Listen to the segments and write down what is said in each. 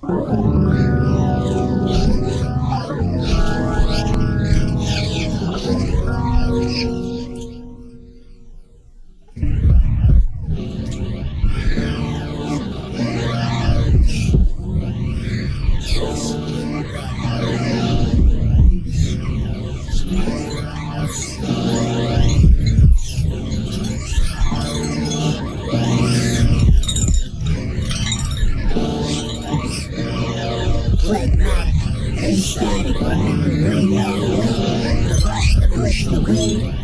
Static, radio, the rush, the push, the wind,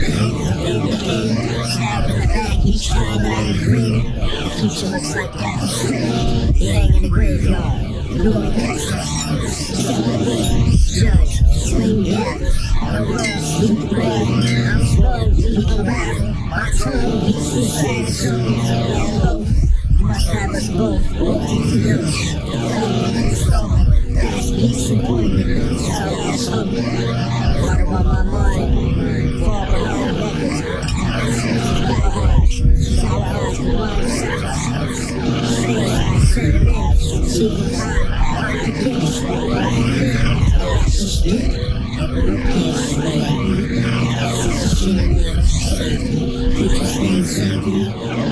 stab in the back each time that I agree. The future looks like death street. It ain't in the graveyard, looming Texas. Judge, swing death, the world sleep the grave. I'm slow, deep unravel, my tongue beats the saxophone. You must have us both, Fast peace and poignant, sour ass hungry. Water on my mind, fall behind records. Sour eyes and wine sounds. Say what I said it is, secret time, hard to guess. That's the shit, never guess. That's the shit, never safe. Future stays safety.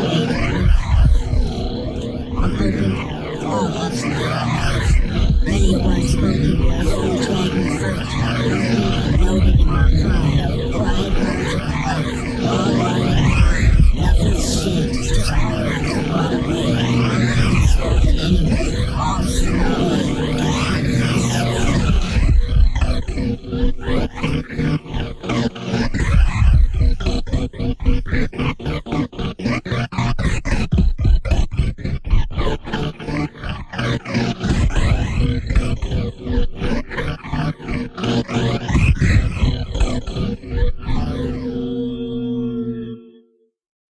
I'm hoping all love's not. Many words spoken, full dragon first. Noted in my pride, pride burns with life. All running behind, nothing's shit. Just all I can run away. Anyway, all's in my way. Okay.